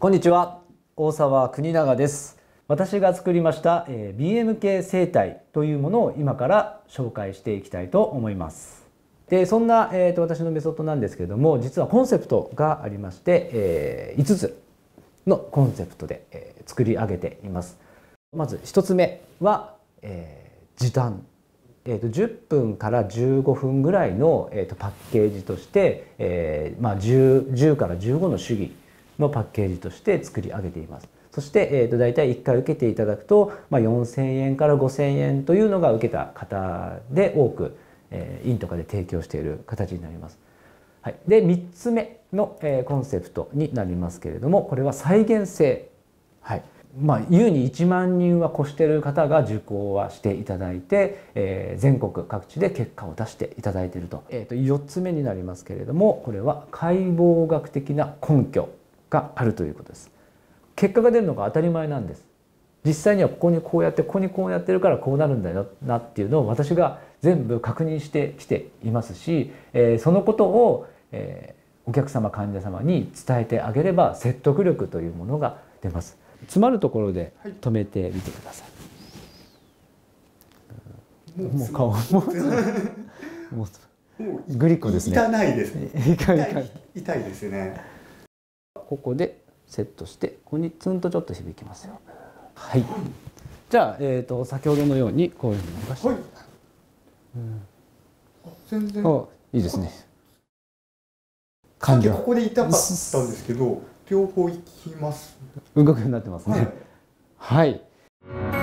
こんにちは、大沢国永です。私が作りました、BMK 生態というものを今から紹介していきたいと思います。でそんな、私のメソッドなんですけれども、実はコンセプトがありまして、5つのコンセプトで、作り上げています。まず1つ目は、時短。10分から15分ぐらいの、パッケージとして、10から15の主義のパッケージとして作り上げています。そして、大体1回受けていただくと、4000円から5000円というのが受けた方で多く、院とかで提供している形になります。はい、で3つ目の、コンセプトになりますけれども、これは再現性。はい、優に1万人は越している方が受講はしていただいて、全国各地で結果を出していただいていると。4つ目になりますけれども、これは解剖学的な根拠があるということです。結果が出るのが当たり前なんです。実際にはここにこうやってここにこうやってるからこうなるんだよなっていうのを私が全部確認してきていますし、そのことを、お客様患者様に伝えてあげれば説得力というものが出ます。詰まるところで止めてみてください。もう顔もうグリコですね。 痛ないですね。痛いですね。 ここでセットしてここにツンとちょっと響きますよ。はい。じゃあ、先ほどのようにこういうふうに動かして、はい、 全然いいですね。 さっきここで痛かったんですけど、両方いきます。 動くようになってますね。はい。